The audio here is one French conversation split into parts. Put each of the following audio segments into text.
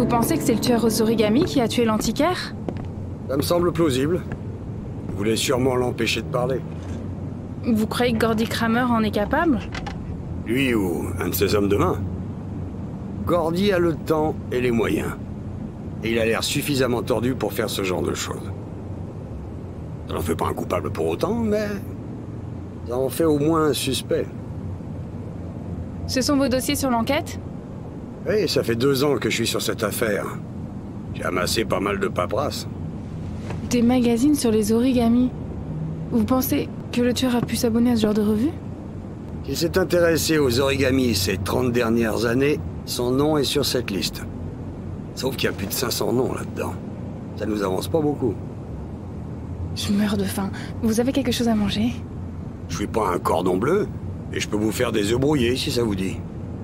Vous pensez que c'est le tueur aux origamis qui a tué l'antiquaire? Ça me semble plausible. Il voulait sûrement l'empêcher de parler. Vous croyez que Gordy Kramer en est capable? Lui ou un de ses hommes de main. Gordy a le temps et les moyens. Et il a l'air suffisamment tordu pour faire ce genre de choses. Ça n'en fait pas un coupable pour autant, mais... ça en fait au moins un suspect. Ce sont vos dossiers sur l'enquête? Oui, ça fait 2 ans que je suis sur cette affaire. J'ai amassé pas mal de paperasse. Des magazines sur les origamis. Vous pensez que le tueur a pu s'abonner à ce genre de revue? S'il s'est intéressé aux origamis ces 30 dernières années, son nom est sur cette liste. Sauf qu'il y a plus de 500 noms là-dedans. Ça nous avance pas beaucoup. Je meurs de faim. Vous avez quelque chose à manger? Je suis pas un cordon bleu, et je peux vous faire des œufs brouillés si ça vous dit.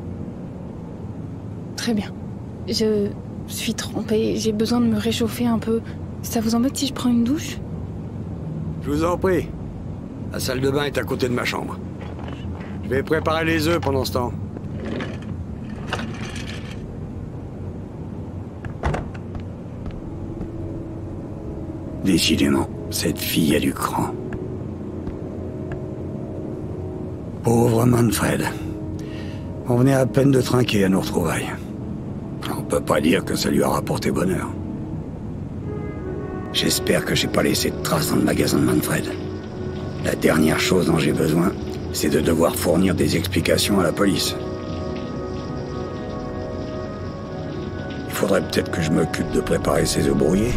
Très bien. Je suis trempée, j'ai besoin de me réchauffer un peu. Ça vous embête si je prends une douche? Je vous en prie. La salle de bain est à côté de ma chambre. Je vais préparer les œufs pendant ce temps. Décidément, cette fille a du cran. Pauvre Manfred. On venait à peine de trinquer à nos retrouvailles. On peut pas dire que ça lui a rapporté bonheur. J'espère que j'ai pas laissé de traces dans le magasin de Manfred. La dernière chose dont j'ai besoin, c'est de devoir fournir des explications à la police. Il faudrait peut-être que je m'occupe de préparer ces œufs brouillés.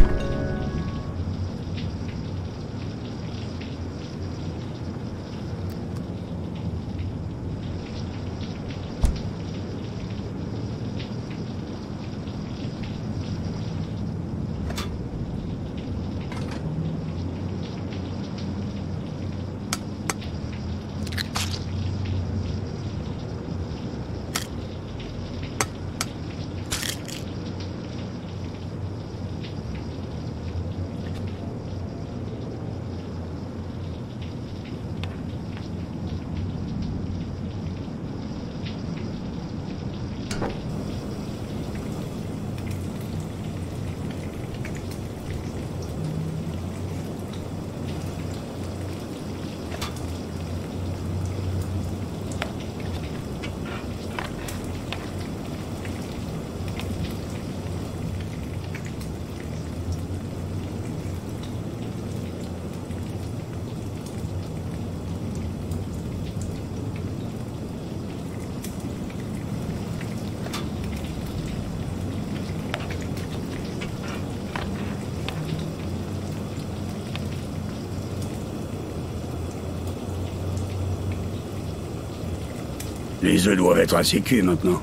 Les œufs doivent être assez cuits maintenant.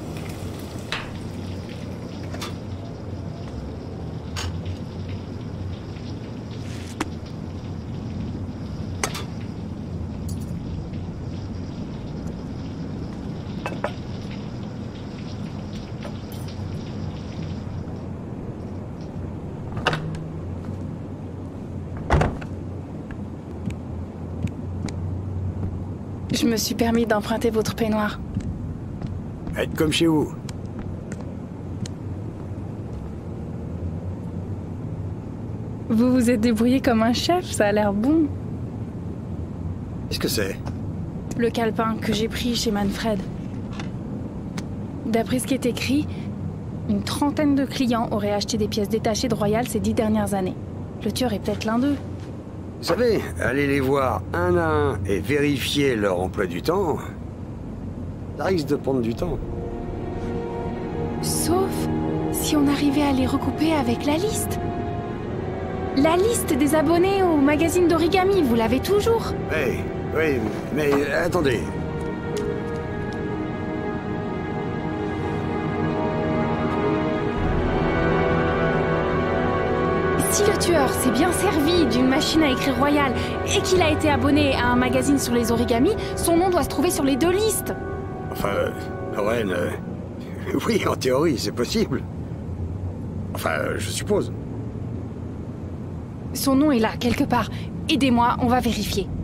Je me suis permis d'emprunter votre peignoir. Faites comme chez vous. Vous vous êtes débrouillé comme un chef, ça a l'air bon. Qu'est-ce que c'est? Le calepin que j'ai pris chez Manfred. D'après ce qui est écrit, une trentaine de clients auraient acheté des pièces détachées de Royal ces 10 dernières années. Le tueur est peut-être l'un d'eux. Vous savez, aller les voir un à un et vérifier leur emploi du temps, ça risque de prendre du temps. Sauf si on arrivait à les recouper avec la liste. La liste des abonnés au magazine d'origami, vous l'avez toujours? Oui, mais attendez. Si le tueur s'est bien servi d'une machine à écrire Royal et qu'il a été abonné à un magazine sur les origamis, son nom doit se trouver sur les 2 listes. Enfin, Lorraine, oui, en théorie, c'est possible. Enfin, je suppose. Son nom est là, quelque part. Aidez-moi, on va vérifier.